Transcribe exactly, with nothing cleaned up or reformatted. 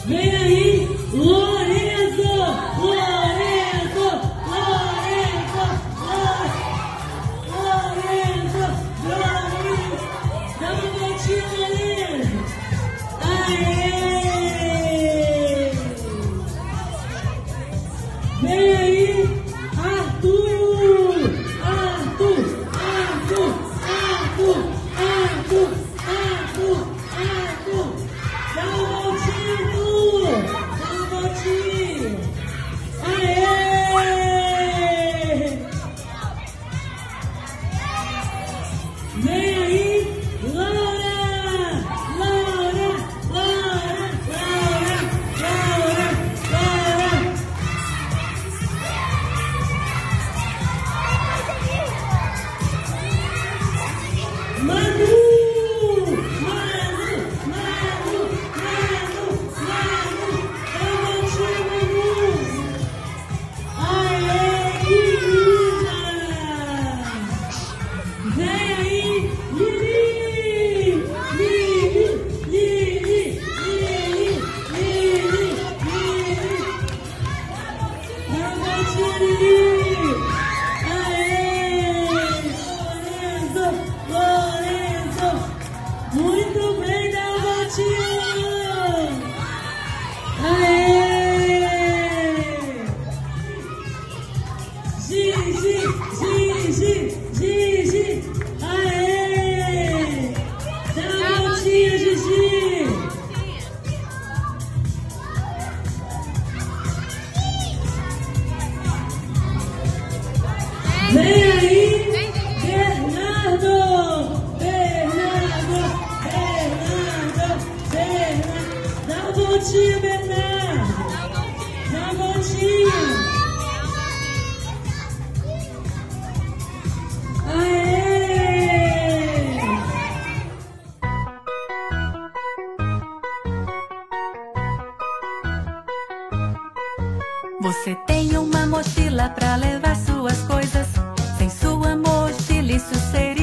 Vem aí, Lorenzo! Lorenzo! Lorenzo! Lorenzo! Lorenzo! Dá uma voltinha, Lorenzo! Aê! Vem aí, Arthur! Arthur! Arthur! Arthur! Arthur! Arthur! Arthur! Dá uma voltinha, Arthur! Dá uma voltinha! Aê! Vem aí, Laura! Laura! Laura! Laura! Laura! Laura! Manu! Manu! Manu! Manu! Manu! Dá uma voltinha, Manu! Aê, querida! Vem aí, Lili! Lili! Lili! Lili! Lili! Lili! Dá uma voltinha, Lili! Aê! Lorenzo! Lorenzo! Muito bem, dá uma voltinha! Aê! Gigi! Gigi! Gigi! Aê! Dá uma voltinha, Gigi! Vem aí, Bernardo! Bernardo! Bernardo! Bernardo! Dá uma voltinha, Bernardo! Dá uma voltinha! Aê! Você tem uma mochila pra levar suas coisas. Sem sua mochila isso seria